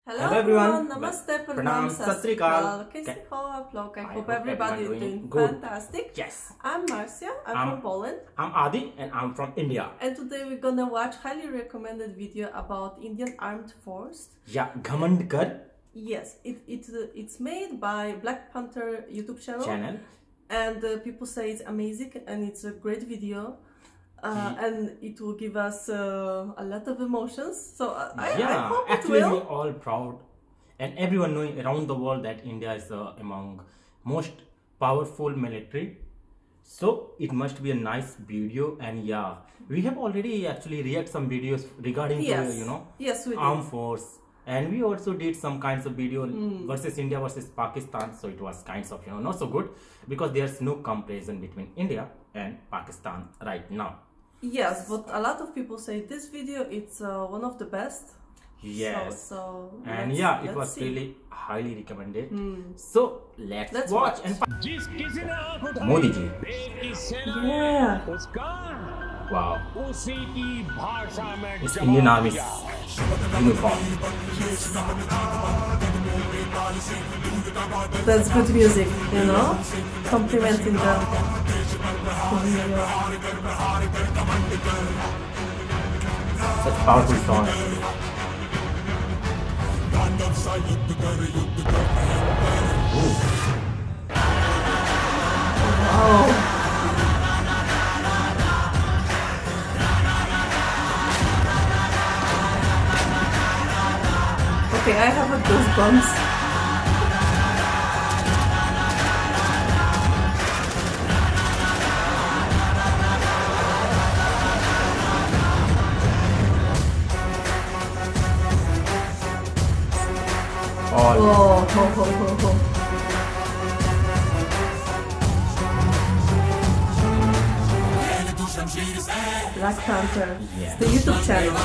Hello everyone, Namaste, Pranam, Sat Sri Akal. I hope everybody is doing good. fantastic. Yes. I'm Marcia, I'm from Poland. I'm Adi and I'm from India. And today we're gonna watch highly recommended video about Indian Armed Force. Yeah, Ghamand Kar. Yes, it's made by Black Panther YouTube channel. And people say it's amazing and it's a great video. And it will give us a lot of emotions. So I hope it will. We're all proud and everyone knowing around the world that India is among most powerful military. So it must be a nice video. And yeah, we have already actually react some videos regarding to armed force. And we also did some kinds of video versus India versus Pakistan. So it was kinds of not so good because there's no comparison between India and Pakistan right now. Yes, but a lot of people say this video it's one of the best. Yes. And it was really highly recommended. So let's watch. And Modi ji. Yeah. Wow. It's Indian Army's uniform. That's good music, complimenting them. Such powerful song. Oh. Okay, I have a goosebumps. Black Panther, the YouTube channel.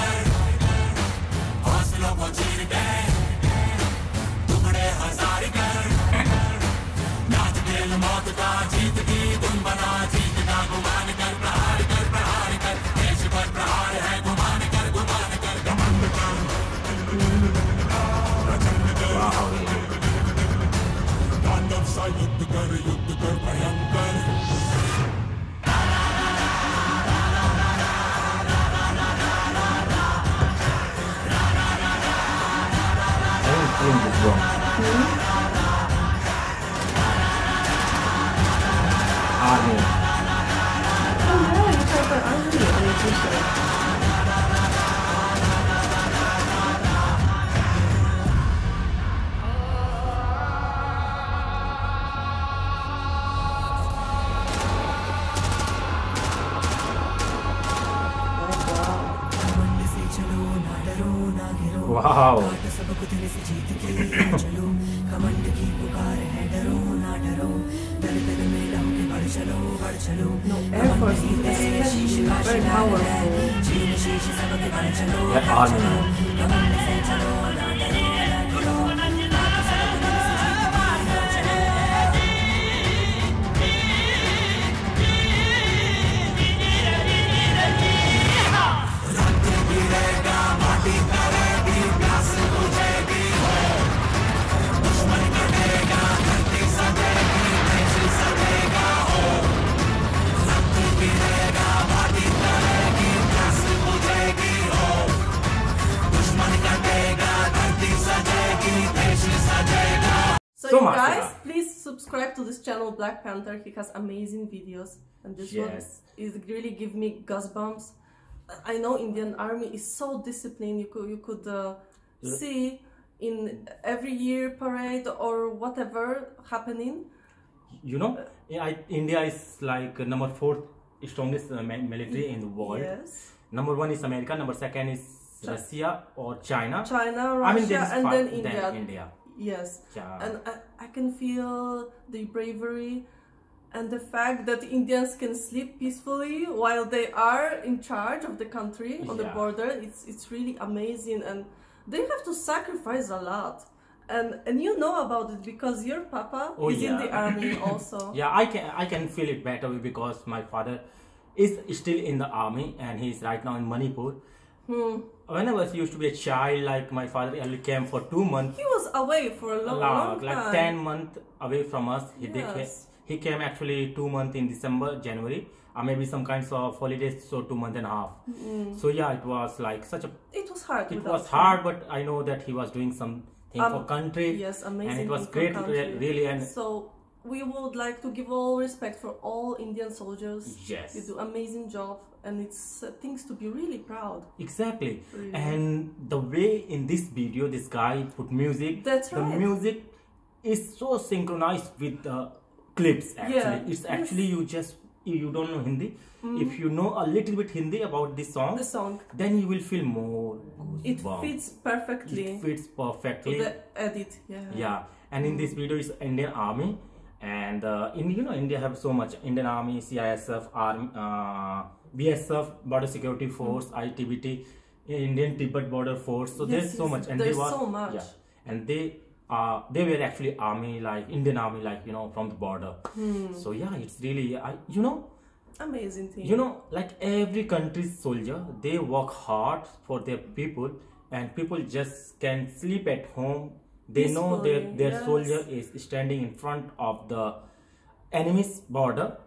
Army. Oh yeah, you have an army on your t-shirt. Wow. No, Air Force is very powerful. The army. So you guys, please subscribe to this channel, Black Panther. He has amazing videos, and this one is really give me goosebumps. I know Indian Army is so disciplined. You could see in every year parade or whatever happening. India is like number 4 strongest military in the world. Yes. Number 1 is America. Number 2 is Russia or China. Russia, and then India. Yes, yeah. And I can feel the bravery and the fact that Indians can sleep peacefully while they are in charge of the country on the border. It's really amazing, and they have to sacrifice a lot. And you know about it because your papa is in the army also. Yeah, I can feel it better because my father is still in the army and he's right now in Manipur. When I was used to be a child, like my father only came for 2 months. He was away for a long like time. 10 months away from us. Yes. He came actually 2 months in December, January, or maybe some kinds of holidays, so 2 months and a half. So yeah, it was like such a. It was hard. It was hard, but I know that he was doing something for country. Yes, amazing. And it was great, really. And so we would like to give all respect for all Indian soldiers. Yes, you do amazing job, and it's things to be really proud. Exactly. Really. And the way in this video this guy put music. That's right. The music is so synchronized with the clips. Actually, yeah. It's actually you don't know Hindi. If you know a little bit Hindi about this song, then you will feel more. It fits perfectly. It fits perfectly. To the edit. Yeah. And in this video is Indian Army. And India have so much. Indian Army, CISF, Army, BSF, Border Security Force, ITBT, Indian Tibet Border Force. So there's so much. And there's so much. Yeah. And they were actually army, like Indian Army, like from the border. So yeah, it's really amazing thing. Like every country's soldier, they work hard for their people, and people just can sleep at home. They know their soldier is standing in front of the enemy's border.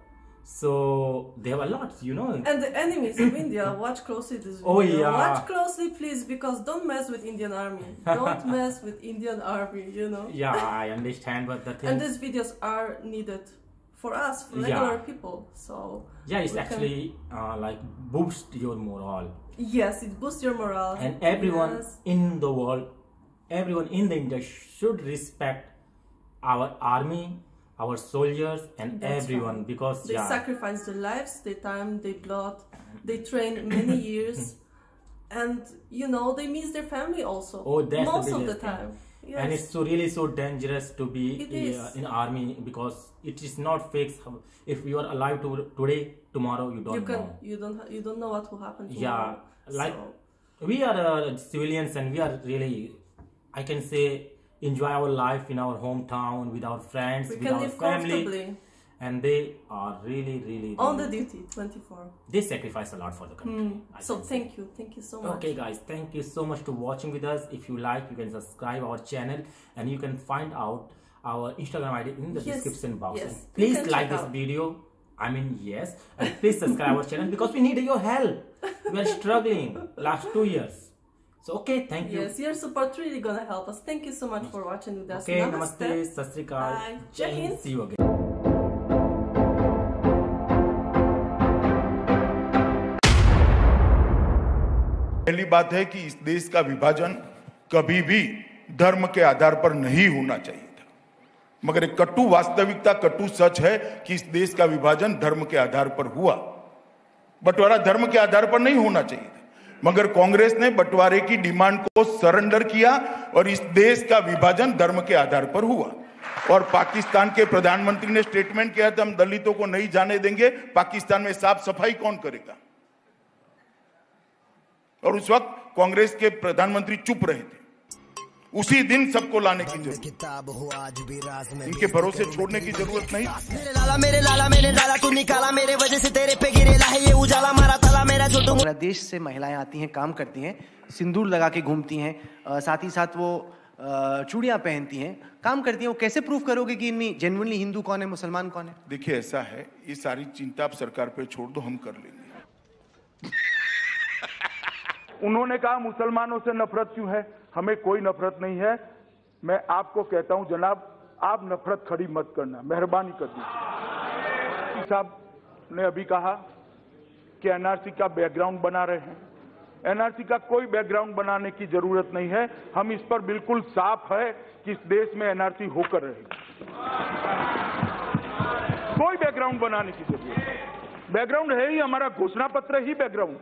So they have a lot, And the enemies of India, watch closely this video. Oh yeah. Watch closely, please, because don't mess with Indian Army. Don't mess with Indian Army, Yeah, I understand, but the thing. And these videos are needed for us, for regular people. So yeah, it's actually like boost your morale. Yes, it boosts your morale. And everyone in the world, everyone in the India should respect our army, our soldiers, and everyone, because they sacrifice their lives, their time, their blood. They train many years, and they miss their family also. Oh, that's most of the time. Yes. And it's really so dangerous to be in army, because it is not fixed. If you are alive today, tomorrow you don't know. You don't know what will happen tomorrow. Yeah, we are civilians, and we are really, I can say, enjoy our life in our hometown with our friends, with our family, and they are really on the duty 24. They sacrifice a lot for the country. So thank you so much. Okay guys, thank you so much to watching with us. If you like, you can subscribe our channel, and you can find out our Instagram ID in the description box. Yes, please like this video. And please subscribe our channel, because we need your help. We are struggling last 2 years. So okay, thank you. Yes, your support really gonna help us. Thank you so much for watching with us. Okay, namaste, sat sri akal, Jai Hind. See you again. पहली बात है कि इस देश का विभाजन कभी भी धर्म के आधार पर नहीं होना चाहिए था, मगर एक कटु वास्तविकता, कटु सच है कि इस देश का विभाजन धर्म के आधार पर हुआ। बंटवारा धर्म के आधार पर नहीं होना चाहिए था, मगर कांग्रेस ने बंटवारे की डिमांड को सरेंडर किया और इस देश का विभाजन धर्म के आधार पर हुआ। और पाकिस्तान के प्रधानमंत्री ने स्टेटमेंट किया था, हम दलितों को नहीं जाने देंगे, पाकिस्तान में साफ सफाई कौन करेगा? और उस वक्त कांग्रेस के प्रधानमंत्री चुप रहे थे। उसी दिन सबको लाने की जरूरत, इनके भरोसे छोड़ने की जरूरत नहीं। मेरे लाला तू निकाला, मेरे वजह से तेरे पे गिरेला है ये उजाला, मारा तला मेरा छोटू। पूरा देश से महिलाएं आती हैं, काम करती हैं, सिंदूर लगा के घूमती हैं, साथ ही साथ वो चूड़ियां पहनती हैं, काम करती हैं। वो कैसे प्रूफ करोगे कि इनमें जेन्युइनली हिंदू कौन है, मुसलमान कौन है? देखिए ऐसा है, ये सारी चिंता आप सरकार पे छोड़ दो, हम कर लेंगे। उन्होंने कहा मुसलमानों से नफरत क्यों है? हमें कोई नफरत नहीं है। मैं आपको कहता हूं जनाब, आप नफरत खड़ी मत करना, मेहरबानी कर दीजिए। साहब ने अभी कहा कि एनआरसी का बैकग्राउंड बना रहे हैं। एनआरसी का कोई बैकग्राउंड बनाने की जरूरत नहीं है। हम इस पर बिल्कुल साफ है कि इस देश में एनआरसी होकर रहेगा। कोई बैकग्राउंड बनाने की जरूरत नहीं। बैकग्राउंड है ही हमारा घोषणा पत्र ही background.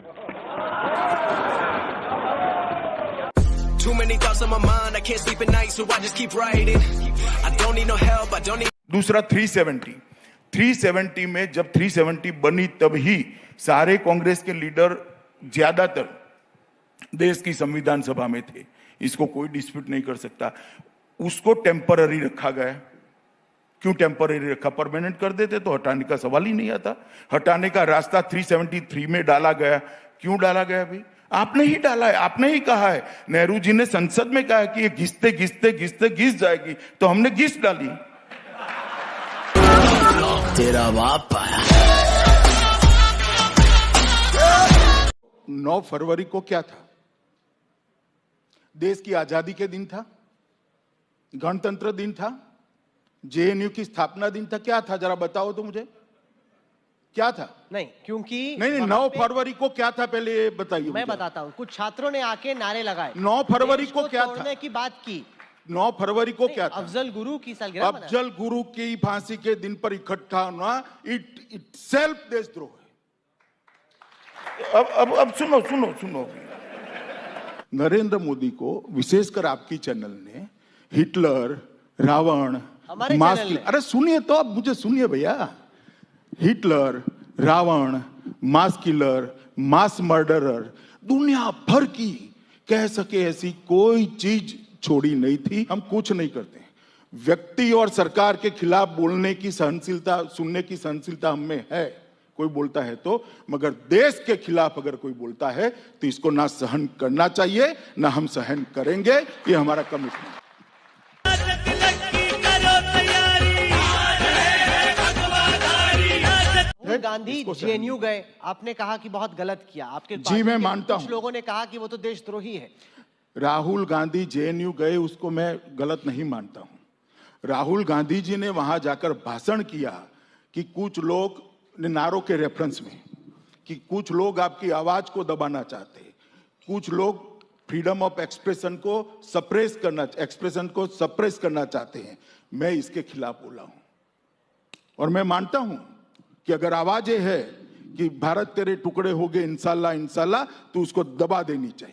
Too many thoughts on my mind, I can't sleep at night, so I just keep writing. I don't need no help, I don't need. दूसरा 370 में जब 370 बनी तब ही सारे कांग्रेस के लीडर ज्यादातर देश की संविधान सभा में थे। इसको कोई डिस्प्यूट नहीं कर सकता। उसको टेम्पररी रखा गया। क्यों टेम्पररी रखा? परमानेंट कर देते तो हटाने का सवाल ही नहीं आता। हटाने का रास्ता 373 में डाला गया। क्यों डाला गया? भाई आपने ही डाला है, आपने ही कहा है। नेहरू जी ने संसद में कहा कि ये घिसते घिसते घिसते घिस जाएगी, तो हमने घिस डाली। तेरा बाप आया। 9 फरवरी को क्या था? देश की आजादी के दिन था, गणतंत्र दिन था, जेएनयू की स्थापना दिन था, क्या था? जरा बताओ तो मुझे, क्या था? नहीं, क्योंकि नहीं 9 फरवरी को क्या था, पहले ये बताइए। मैं बताता हूँ। कुछ छात्रों ने आके नारे लगाए। 9 फरवरी को क्या था? तोड़ने की बात की। 9 फरवरी को क्या था? अफजल गुरु की सालगिरह। अफजल गुरु की फांसी के दिन पर इकट्ठा होना इट सेल्फ देशद्रोह है। अब सुनो सुनो सुनो, नरेंद्र मोदी को, विशेषकर आपकी चैनल ने हिटलर, रावण, अरे सुनिए तो, अब मुझे सुनिए भैया। Hitler, Ravan, mass killer, mass murderer, दुनिया भर की कह सके ऐसी कोई चीज छोड़ी नहीं थी। हम कुछ नहीं करते। व्यक्ति और सरकार के खिलाफ बोलने की सहनशीलता, सुनने की सहनशीलता हम में है, कोई बोलता है तो, मगर देश के खिलाफ अगर कोई बोलता है तो इसको ना सहन करना चाहिए, ना हम सहन करेंगे। ये हमारा कमिटमेंट। गांधी जेएनयू गए, आपने कहा कि बहुत गलत किया। आपके जी मैं मानता हूं। कुछ लोगों ने कहा कि वो तो देशद्रोही है। राहुल गांधी जेएनयू गए, उसको मैं गलत नहीं मानता हूं। राहुल गांधी जी ने वहां जाकर भाषण किया कि कुछ लोग नारों के रेफरेंस में, कि कुछ लोग आपकी आवाज को दबाना चाहते, कुछ लोग फ्रीडम ऑफ एक्सप्रेशन को सप्रेस करना चाहते हैं। मैं इसके खिलाफ बोला हूं और मैं मानता हूं कि अगर आवाजें है कि भारत तेरे टुकड़े हो गए इंशाल्लाह इंशाल्लाह, तो उसको दबा देनी चाहिए।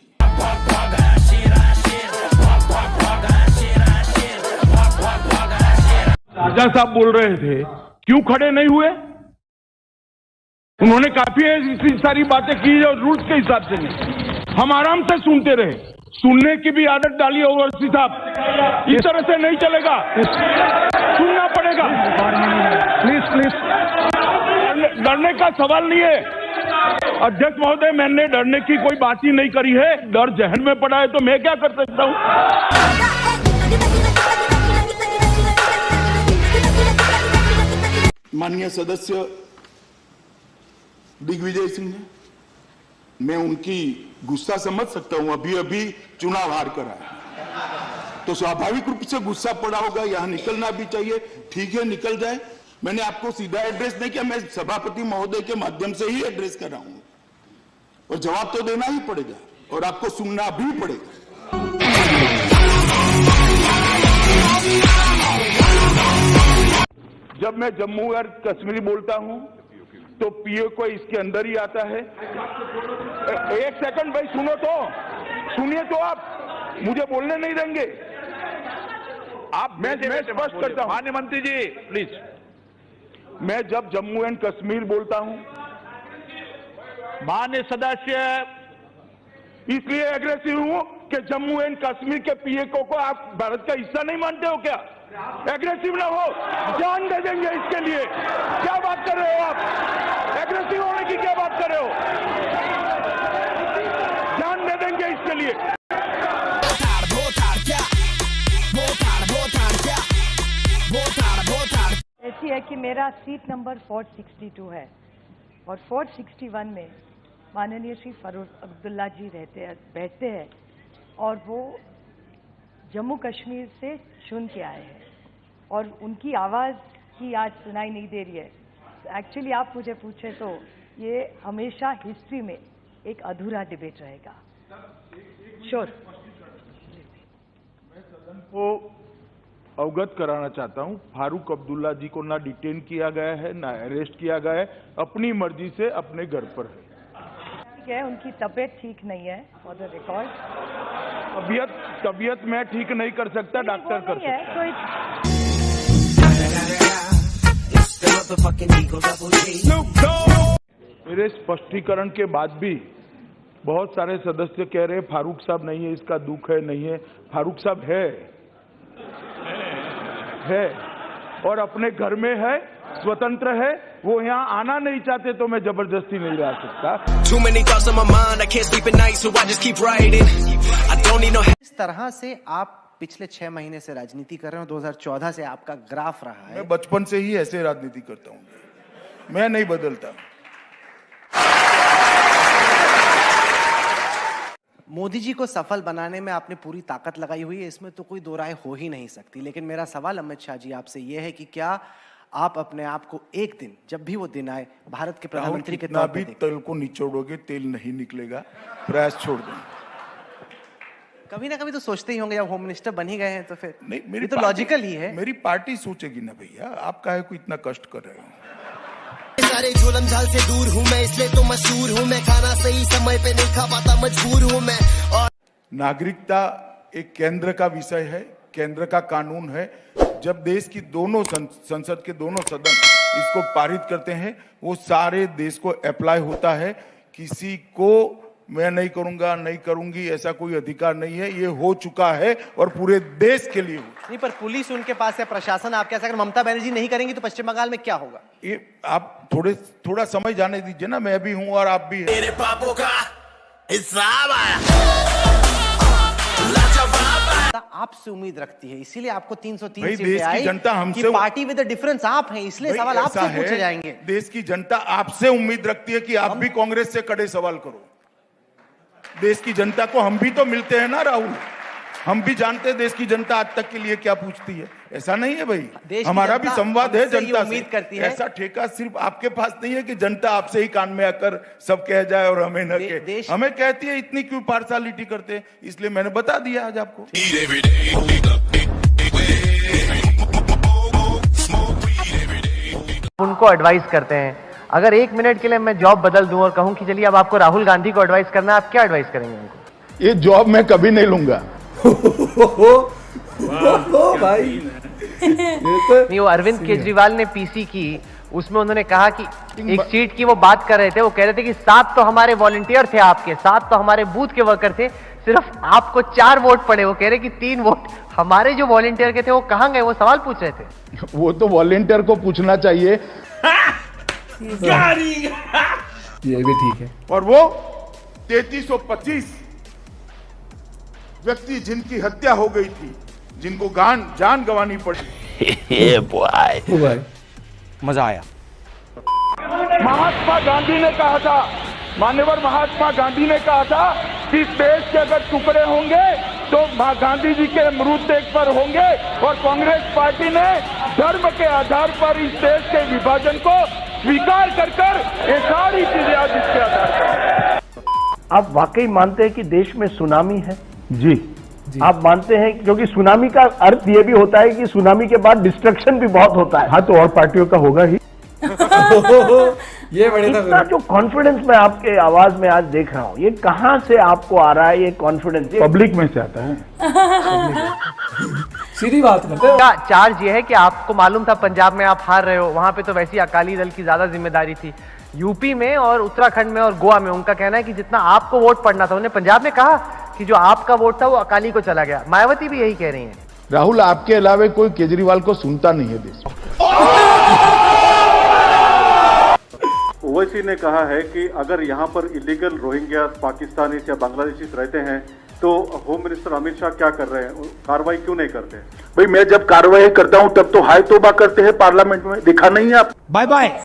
राजा साहब बोल रहे थे, क्यों खड़े नहीं हुए? उन्होंने काफी इतनी सारी बातें की और रूल्स के हिसाब से नहीं, हम आराम से सुनते रहे। सुनने की भी आदत डाली ओवैसी साहब, इस तरह से नहीं चलेगा, सुनना पड़ेगा। प्लीज प्लीज, डरने का सवाल नहीं है अध्यक्ष महोदय, मैंने डरने की कोई बात ही नहीं करी है। डर जहन में पड़ा है तो मैं क्या कर सकता हूं? माननीय सदस्य दिग्विजय सिंह ने, मैं उनकी गुस्सा समझ सकता हूं। अभी अभी चुनाव हार कर आए तो स्वाभाविक रूप से गुस्सा पड़ा होगा, यहां निकलना भी चाहिए। ठीक है, निकल जाए। मैंने आपको सीधा एड्रेस नहीं किया, मैं सभापति महोदय के माध्यम से ही एड्रेस कर रहा हूं और जवाब तो देना ही पड़ेगा और आपको सुनना भी पड़ेगा। जब मैं जम्मू और कश्मीर बोलता हूं तो पीओ को इसके अंदर ही आता है। एक सेकंड भाई, सुनो तो, सुनिए तो, आप मुझे बोलने नहीं देंगे। आप मैं स्पष्ट करता हूं, माननीय मंत्री जी प्लीज। मैं जब जम्मू एंड कश्मीर बोलता हूं, माननीय सदस्य, इसलिए एग्रेसिव हूं कि जम्मू एंड कश्मीर के पीएको को आप भारत का हिस्सा नहीं मानते हो क्या? एग्रेसिव ना हो, जान दे देंगे इसके लिए। क्या बात कर रहे हो आप? एग्रेसिव होने की क्या बात कर रहे हो? जान दे देंगे इसके लिए। ऐसी है कि मेरा सीट नंबर 462 है और 461 में माननीय श्री फारूक अब्दुल्ला जी बैठते हैं और वो जम्मू कश्मीर से चुन के आए हैं और उनकी आवाज़ ही आज सुनाई नहीं दे रही है। एक्चुअली आप मुझे पूछे तो ये हमेशा हिस्ट्री में एक अधूरा डिबेट रहेगा। श्योर। मैं सदन को अवगत कराना चाहता हूं, फारूक अब्दुल्ला जी को ना डिटेन किया गया है, ना अरेस्ट किया गया है, अपनी मर्जी से अपने घर पर है। ठीक है, उनकी तबीयत ठीक नहीं है, फॉर द रिकॉर्ड। तबीयत मैं ठीक नहीं कर सकता, डॉक्टर कर सकता है। मेरे स्पष्टीकरण के बाद भी बहुत सारे सदस्य कह रहे हैं फारूक साहब नहीं है, इसका दुख है, नहीं है। फारूक साहब है और अपने घर में है, स्वतंत्र है, वो यहाँ आना नहीं चाहते तो मैं जबरदस्ती नहीं ला सकता। Too many thoughts on my mind, I can't sleep at night, so I just keep writing. I don't need no help. इस तरह से आप पिछले 6 महीने से राजनीति कर रहे हो, 2014 से आपका ग्राफ रहा है। मैं बचपन से ही ऐसे राजनीति करता हूँ, मैं नहीं बदलता। मोदी जी को सफल बनाने में आपने पूरी ताकत लगाई हुई है, इसमें तो कोई दो राय हो ही नहीं सकती। लेकिन मेरा सवाल अमित शाह जी आपसे यह है कि क्या आप अपने आप को एक दिन, जब भी वो दिन आए, भारत के प्रधानमंत्री के तौर पर तेल को निचोड़ोगे तेल नहीं निकलेगा, प्रयास छोड़ दो। कभी ना कभी तो सोचते ही होंगे, जब होम मिनिस्टर बन ही गए हैं तो फिर नहीं, मेरी तो लॉजिकल ही है। मेरी पार्टी सोचेगी ना भैया, आप काहे को इतना कष्ट कर रहे हो। सारे जुल्म झाल से दूर हूँ मैं, इसलिए तो मशहूर हूँ मैं, खाना सही समय पे नहीं खा पाता, मजबूर हूँ मैं। और नागरिकता एक केंद्र का विषय है, केंद्र का कानून है। जब देश की दोनों संसद के दोनों सदन इसको पारित करते हैं, वो सारे देश को अप्लाई होता है। किसी को मैं नहीं करूंगा, नहीं करूंगी, ऐसा कोई अधिकार नहीं है। ये हो चुका है और पूरे देश के लिए हो। नहीं, पर पुलिस उनके पास है, प्रशासन आपके साथ। अगर ममता बनर्जी नहीं करेंगी तो पश्चिम बंगाल में क्या होगा? ये आप थोड़ा समय जाने दीजिए ना, मैं भी हूं और आप भी हैं। मेरे पापों का हिसाब आया, आपसे उम्मीद रखती है, इसीलिए आपको 303 देश सीटें की जनता हमसे, कि पार्टी विद द डिफरेंस आप हैं, इसलिए सवाल आपसे पूछे जाएंगे। देश की जनता आपसे उम्मीद रखती है कि आप भी कांग्रेस से कड़े सवाल करो। देश की जनता को हम भी तो मिलते हैं ना राहुल, हम भी जानते हैं देश की जनता आज तक के लिए क्या पूछती है। ऐसा नहीं है भाई, हमारा भी संवाद है जनता से। करती है। ऐसा ठेका सिर्फ आपके पास नहीं है कि जनता आपसे ही कान में आकर सब कह जाए और हमें न कहे। हमें कहती है इतनी क्यों पार्शलिटी करते हैं, इसलिए मैंने बता दिया आज आपको। उनको एडवाइस करते हैं, अगर 1 मिनट के लिए मैं जॉब बदल दूं और कहूं कि चलिए अब आपको राहुल गांधी को एडवाइस करना है, आप क्या एडवाइस करेंगे उनको? ये जॉब मैं कभी नहीं लूंगा। भाई नहीं, वो अरविंद केजरीवाल ने पीसी की, उसमें उन्होंने कहा कि एक सीट की वो बात कर रहे थे, वो कह रहे थे कि 7 तो हमारे वॉलंटियर थे आपके, 7 तो हमारे बूथ के वर्कर थे, सिर्फ आपको 4 वोट पड़े। वो कह रहे कि 3 वोट हमारे जो वॉलंटियर के थे वो कहाँ गए, वो सवाल पूछ रहे थे। वो तो वॉलंटियर को पूछना चाहिए। ये भी ठीक है। और वो 3325 व्यक्ति जिनकी हत्या हो गई थी, जिनको जान गंवानी पड़ी। भाई मजा आया। महात्मा गांधी ने कहा था, मान्यवर महात्मा गांधी ने कहा था कि देश के अगर टुकड़े होंगे तो गांधी जी के मृतदेह पर होंगे। और कांग्रेस पार्टी ने धर्म के आधार पर इस देश के विभाजन को स्वीकार कर ये सारी चीजें आज इसके आधार पर। आप वाकई मानते हैं कि देश में सुनामी है? जी आप मानते हैं, क्योंकि सुनामी का अर्थ ये भी होता है कि सुनामी के बाद डिस्ट्रक्शन भी बहुत होता है। हाँ, तो और पार्टियों का होगा ही। ये बड़े इतना जो कॉन्फिडेंस मैं आपके आवाज में आज देख रहा हूँ, ये कहाँ से आपको आ रहा है? ये कॉन्फिडेंस पब्लिक में से आता है। सीधी बात करते हैं। चार्ज ये है कि आपको मालूम था पंजाब में आप हार रहे हो, वहां पे तो वैसी अकाली दल की ज्यादा जिम्मेदारी थी। यूपी में और उत्तराखंड में और गोवा में उनका कहना है कि जितना आपको वोट पड़ना था, उन्हें पंजाब में कहा कि जो आपका वोट था वो अकाली को चला गया। मायावती भी यही कह रही हैं। राहुल, आपके अलावा कोई केजरीवाल को सुनता नहीं है देश में। ओवैसी ने कहा है कि अगर यहाँ पर इलीगल रोहिंग्या, पाकिस्तानी या बांग्लादेशी रहते हैं तो होम मिनिस्टर अमित शाह क्या कर रहे हैं, कार्रवाई क्यों नहीं करते? भाई मैं जब कार्रवाई करता हूँ तब तो हाय तोबा करते हैं पार्लियामेंट में, दिखा नहीं है आप? Bye bye.